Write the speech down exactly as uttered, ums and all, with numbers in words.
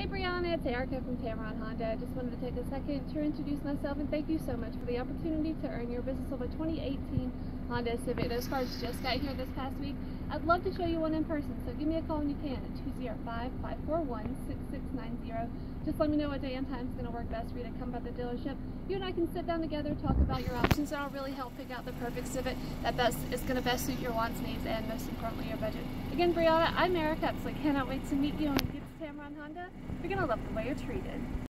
Brianna, it's Erica from Tameron Honda. I just wanted to take a second to introduce myself and thank you so much for the opportunity to earn your business of a twenty eighteen Honda Civic. Those cars just got here this past week. I'd love to show you one in person, so give me a call when you can at two oh five, five four one, six six nine zero. Just let me know what day and time is going to work best for you to come by the dealership. You and I can sit down together, talk about your options, and I'll really help pick out the perfect Civic that best is going to best suit your wants, needs, and most importantly, your budget. Again, Brianna, I'm Erica, so I cannot wait to meet you and get to Tameron Honda. You're going to love the way you're treated.